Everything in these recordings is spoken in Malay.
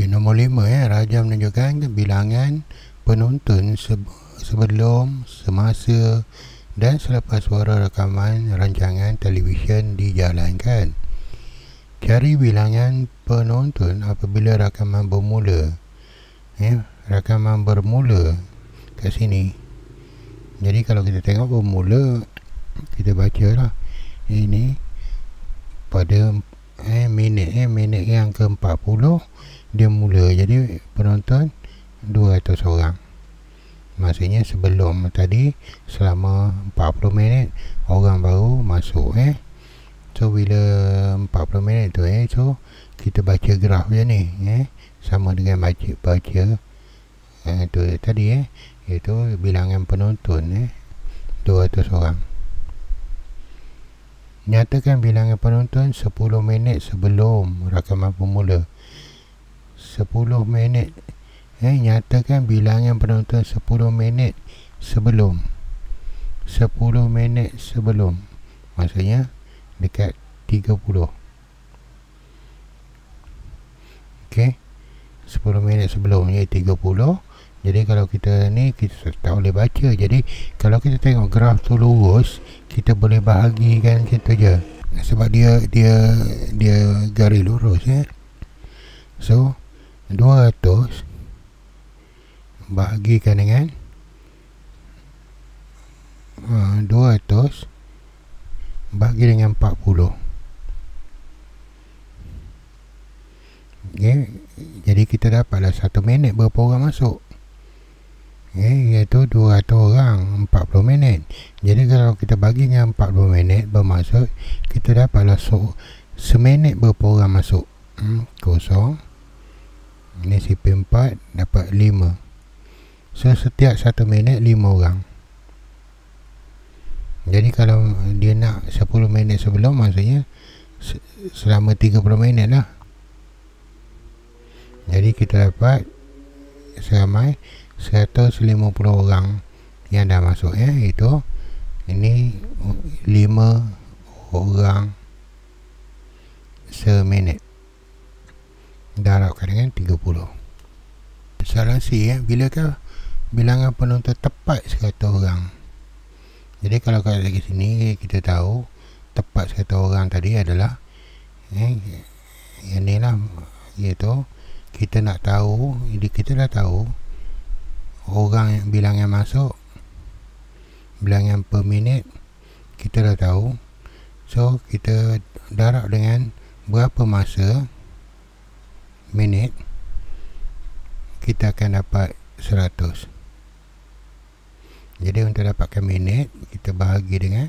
Nombor 5 Raja menunjukkan bilangan penonton sebelum, semasa dan selepas suara rakaman rancangan televisyen dijalankan. Cari bilangan penonton apabila rakaman bermula. Rakaman bermula kat sini. Jadi kalau kita tengok bermula, kita baca lah. Ini pada minit yang ke-40 dia mula. Jadi penonton 200 orang. Maksudnya sebelum tadi selama 40 minit orang baru masuk. So bila 40 minit tu so kita baca graf je ni, sama dengan baca tu tadi iaitu bilangan penonton 200 orang. Nyatakan bilangan penonton 10 minit sebelum rakaman bermula. 10 minit. Nyatakan bilangan penonton 10 minit sebelum. 10 minit sebelum. Maksudnya dekat 30. Okey. 10 minit sebelum ni 30. Jadi kalau kita ni kita tak boleh baca. Jadi kalau kita tengok graf tu lurus, kita boleh bahagikan macam tu je. Sebab dia garis lurus So 200 bahagikan dengan 200 bahagi dengan 40. Jadi kita dapatlah 1 minit berapa orang masuk. Iaitu 200 orang 40 minit. Jadi kalau kita bagi dengan 40 minit bermaksud kita dapatlah seminit berapa orang masuk. Kosong. Ini CP4 dapat 5. So setiap 1 minit 5 orang. Jadi kalau dia nak 10 minit sebelum, maksudnya selama 30 minit lah. Jadi kita dapat seramai 150 orang yang dah masuk itu ini 5 orang seminit. Darabkan dengan 30. Soalan C bilakah bilangan penonton tepat 100 orang? Jadi kalau kat sini kita tahu tepat 100 orang tadi adalah yang ni lah, iaitu kita nak tahu, kita dah tahu orang bilangan masuk, bilangan per minit kita dah tahu. So kita darab dengan berapa masa minit, kita akan dapat 100. Jadi untuk dapatkan minit, kita bahagi dengan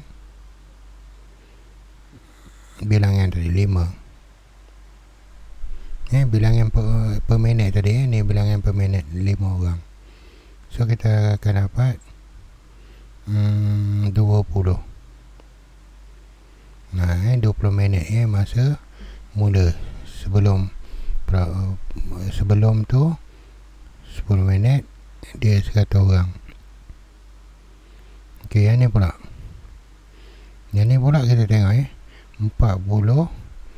bilangan tadi 5. Bilangan per minit tadi, ni bilangan per minit 5 orang. So kita akan dapat 20. Nah, 20 minit masa mula. Sebelum tu 10 minit dia 100 orang. Okey, yang ni pula. Yang ni pula kita tengok 40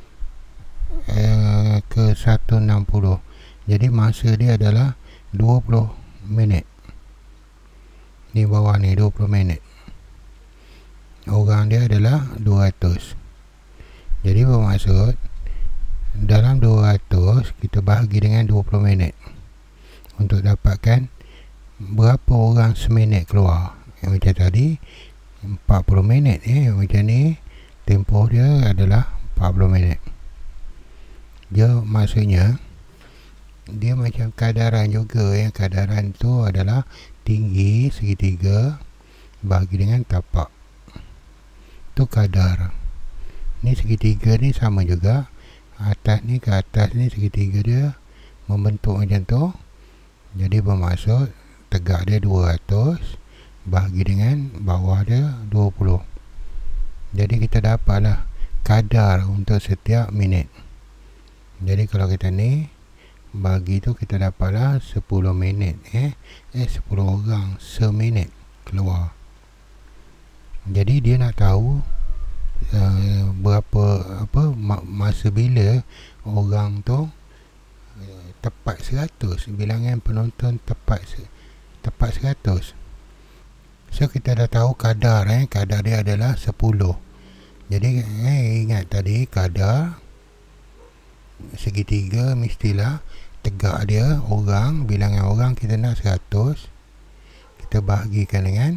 ke 160. Jadi masa dia adalah 20 minit. Ni bawah ni 20 minit. Orang dia adalah 200. Jadi bermaksud dalam 200 kita bahagi dengan 20 minit untuk dapatkan berapa orang seminit keluar. Macam tadi 40 minit macam ni tempoh dia adalah 40 minit. Dia maksudnya dia macam kadaran juga. Kadaran tu adalah tinggi segitiga bahagi dengan tapak. Tu kadar. Ni segitiga ni sama juga. Atas ni ke atas ni segitiga dia membentuk macam tu. Jadi bermaksud tegak dia 200 bahagi dengan bawah dia 20. Jadi kita dapatlah kadar untuk setiap minit. Jadi kalau kita ni bagi tu kita dapatlah 10 minit 10 orang seminit keluar. Jadi dia nak tahu berapa masa bila orang tu tepat 100, bilangan penonton tepat 100. So kita dah tahu kadar kadar dia adalah 10. Jadi ingat tadi kadar segitiga mestilah tegak dia orang, bilangan orang kita nak 100, kita bahagikan dengan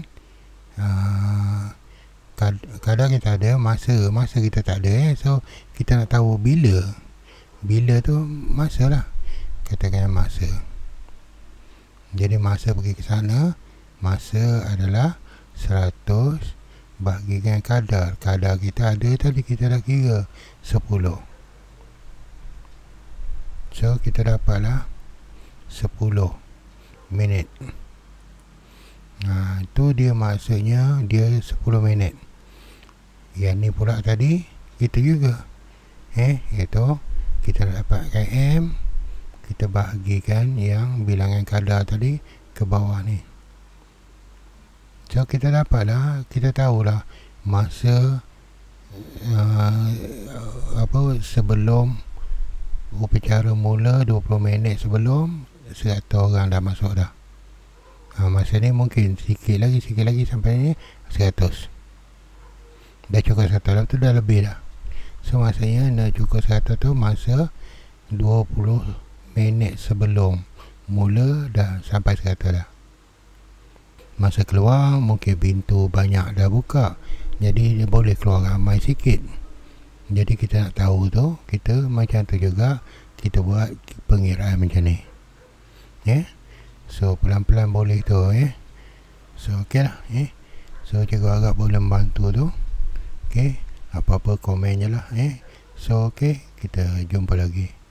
kadar kita ada, masa kita tak ada so kita nak tahu bila tu masa lah, katakan masa. Jadi masa pergi ke sana, masa adalah 100 bahagikan kadar kita ada tadi, kita dah kira 10. So kita dapatlah 10 minit. Itu dia maksudnya dia 10 minit. Yang ni pula tadi kita juga iaitu kita dapatkan M, kita bahagikan yang bilangan kadar tadi ke bawah ni. So kita dapatlah, kita tahulah masa sebelum upacara mula, 20 minit sebelum 100 orang dah masuk dah. Masa ni mungkin sikit lagi sampai ni 100. Dah cukup 100 lah, tu dah lebih dah. So maksudnya nak cukup 100 tu masa 20 minit sebelum mula dah sampai 100 dah. Masa keluar mungkin pintu banyak dah buka, jadi dia boleh keluar ramai sikit. Jadi kita nak tahu tu, kita macam tu juga kita buat pengiraan macam ni. So pelan-pelan boleh tu. So okey lah. So cikgu harap boleh membantu tu. Okey, apa-apa komen je lah. So okey, kita jumpa lagi.